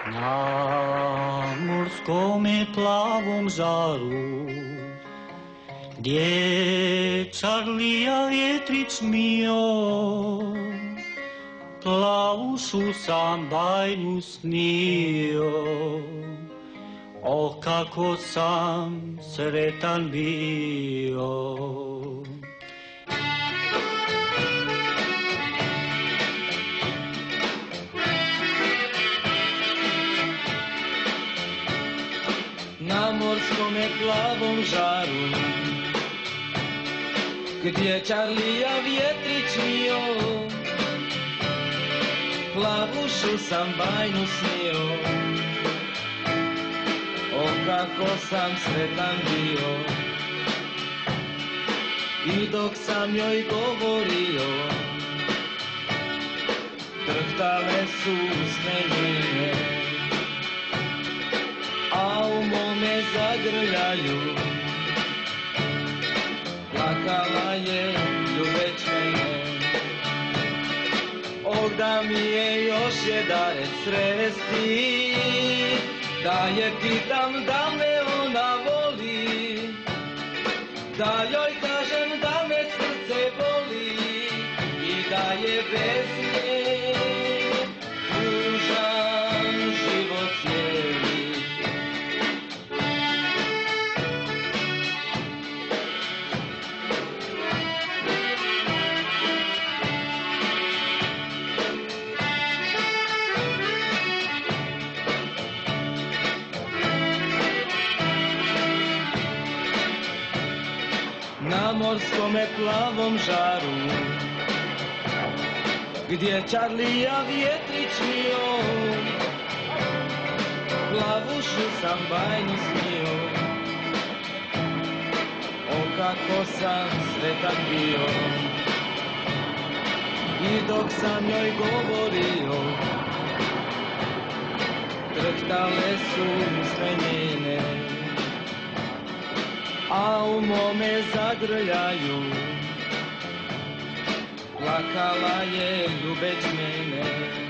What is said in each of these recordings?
Na morskome plavom žaru, gdje Čarlija vjetrić mio, plavušu sam bajnu snio. O, kako sam sretan bio. Na morskome plavom žaru, gdje Čarlija vjetrić mio, plavušu sam bajnu snio. O, kako sam sretan bio. I dok sam joj govorio, drhtale su usne njene, a u mome zagrljaju plakala je ljubeć mene. Oh, da mi je još jedare sresti, da je pitam da me ona voli, da joj kažem da me srce boli i da je bez nje tužan život cijeli. Na morskome plavom žaru, gdje Čarlija vjetrić mio, plavušu sam bajnu snio. O, kako sam sretan bio. I dok sam joj govorio, drhtale su usne njene, a u mome zagrljaju plakala je ljubeć mene.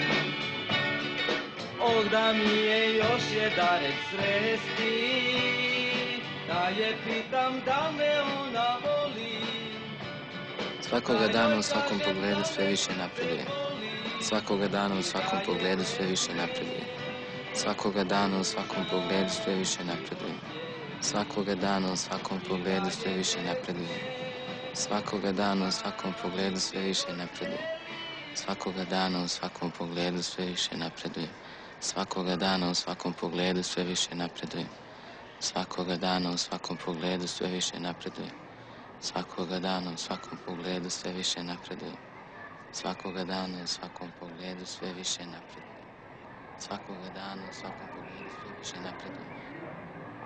Oh, da mi je još jedare sresti, da je pitam da me ona voli. Svakoga dana u svakom pogledu sve više napreduje. Svakoga dana u svakom pogledu sve više napreduje. Svakoga dana u svakom pogledu sve više napreduje. Svakoga dana u svakom pogledu sve više napreduje. Svakoga dana u svakom pogledu sve više napreduje. Svakoga dana u svakom pogledu sve više napreduje. Svakoga dana u svakom pogledu sve više napreduje. Svakoga dana u svakom pogledu sve više napreduje. Svakoga dana u svakom pogledu sve više napreduje. Svakoga dana u svakom pogledu sve više napreduje. Svakoga dana u svakom pogledu sve više napreduje.